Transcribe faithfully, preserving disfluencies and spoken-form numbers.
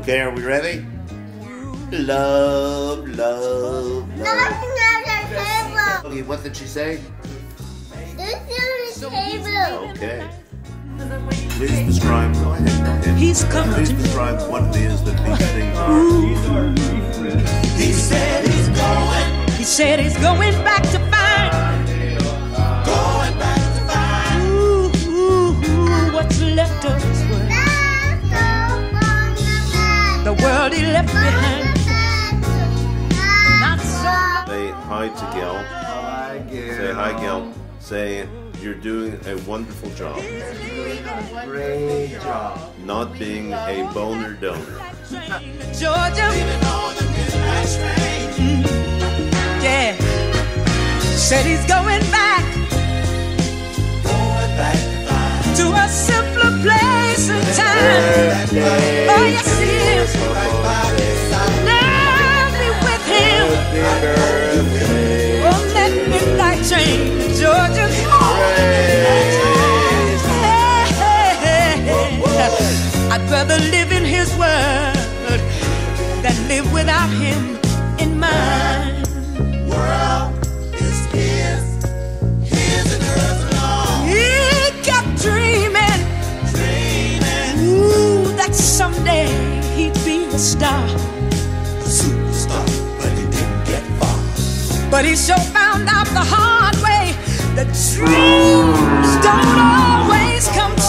Okay, are we ready? Love, love, love. Okay, what did she say? This is the table. Okay. Please describe. Go ahead. Go ahead. He's coming. Please describe what it is that these things are. He said he's going. He said he's going back to find. Going back to find. Ooh, ooh, ooh, what's left of his world? The world he left behind. Not so. Say hi to Gil. Hi, Gil. Say hi, Gil. Say you're doing a wonderful job. Great job. Not being a boner donor. Georgia. Mm, yeah. Said he's going back. Going back to a simpler place and time. Oh, yes, he is. Let me with him. Oh, let midnight train, Georgia. I'd rather live in his word than live without him in mine. World is his, his and hers alone. He kept dreaming, dreaming, ooh, that someday he'd be a star, superstar, but he didn't get far. But he sure found out the hard way that dreams don't always come true.